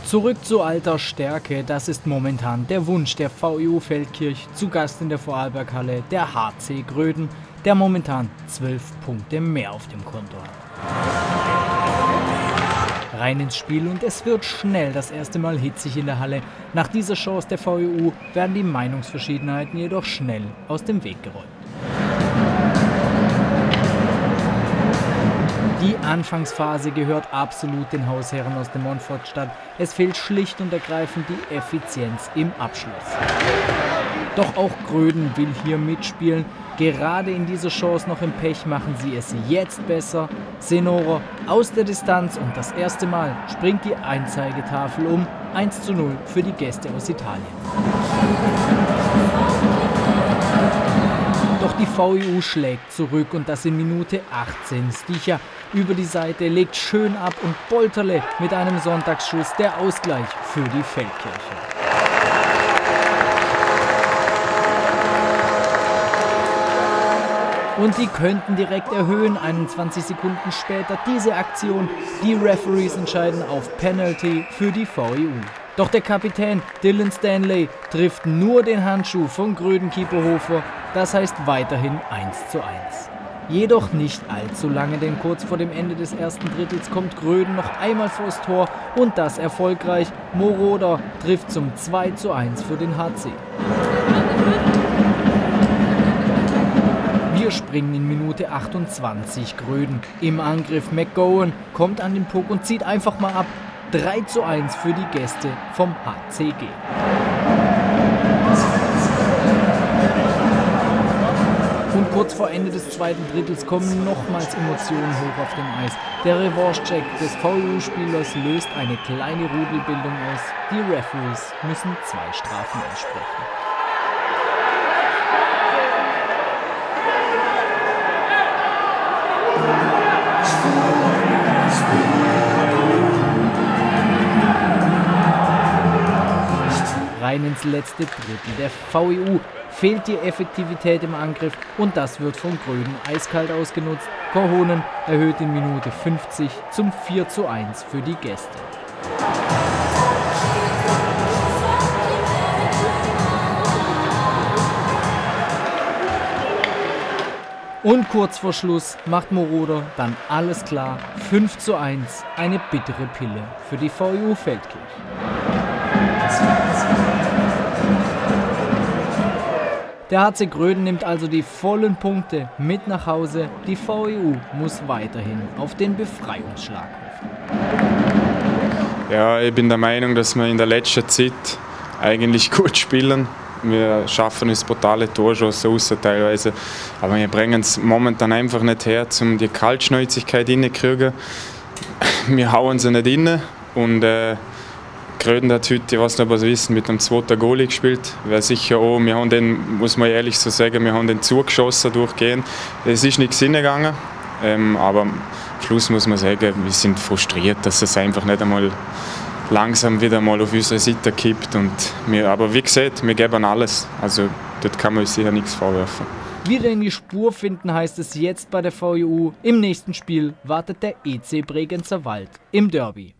Zurück zu alter Stärke, das ist momentan der Wunsch der VIU Feldkirch, zu Gast in der Vorarlberghalle, der HC Gröden, der momentan 12 Punkte mehr auf dem Konto hat. Rein ins Spiel und es wird schnell das erste Mal hitzig in der Halle. Nach dieser Chance der VIU werden die Meinungsverschiedenheiten jedoch schnell aus dem Weg geräumt. Die Anfangsphase gehört absolut den Hausherren aus der Montfortstadt. Es fehlt schlicht und ergreifend die Effizienz im Abschluss. Doch auch Gröden will hier mitspielen. Gerade in dieser Chance noch im Pech machen sie es jetzt besser. Senora aus der Distanz und das erste Mal springt die Einzeigetafel um. 1:0 für die Gäste aus Italien. Doch die VIU schlägt zurück und das in Minute 18. Sticha über die Seite legt schön ab und Bolterle mit einem Sonntagsschuss der Ausgleich für die Feldkirche. Und die könnten direkt erhöhen, 21 Sekunden später diese Aktion. Die Referees entscheiden auf Penalty für die VIU. Doch der Kapitän Dylan Stanley trifft nur den Handschuh von Gröden-Keeper Hofer. Das heißt weiterhin 1:1. Jedoch nicht allzu lange, denn kurz vor dem Ende des ersten Drittels kommt Gröden noch einmal vors Tor und das erfolgreich. Moroder trifft zum 2:1 für den HC. Wir springen in Minute 28 Gröden. Im Angriff McGowan kommt an den Puck und zieht einfach mal ab. 3:1 für die Gäste vom HCG. Und kurz vor Ende des zweiten Drittels kommen nochmals Emotionen hoch auf dem Eis. Der Revanche-Check des VIU-Spielers löst eine kleine Rudelbildung aus. Die Referees müssen 2 Strafen aussprechen. Rein ins letzte Drittel. Der VIU fehlt die Effektivität im Angriff und das wird von Gröden eiskalt ausgenutzt. Korhonen erhöht in Minute 50 zum 4:1 für die Gäste. Und kurz vor Schluss macht Moroder dann alles klar. 5:1, eine bittere Pille für die VIU Feldkirch. Der HC Gröden nimmt also die vollen Punkte mit nach Hause. Die VIU muss weiterhin auf den Befreiungsschlag hoffen. Ja, ich bin der Meinung, dass wir in der letzten Zeit eigentlich gut spielen. Wir schaffen uns brutale Torschancen raus teilweise, aber wir bringen es momentan einfach nicht her, um die Kaltschnäuzigkeit hinzukriegen. Wir hauen sie nicht rein und Gröden hat heute, ich weiß nicht, ob ihr es wissen, mit einem 2. Goalie gespielt. Wäre sicher auch, wir haben den, muss man ehrlich so sagen, wir haben den zugeschossen durchgehend. Es ist nichts hingegangen, aber am Schluss muss man sagen, wir sind frustriert, dass es einfach nicht einmal langsam wieder mal auf unsere Seite kippt. Aber wie gesagt, wir geben alles. Also dort kann man uns sicher nichts vorwerfen. Wieder in die Spur finden heißt es jetzt bei der VIU. Im nächsten Spiel wartet der EC Bregenzer Wald im Derby.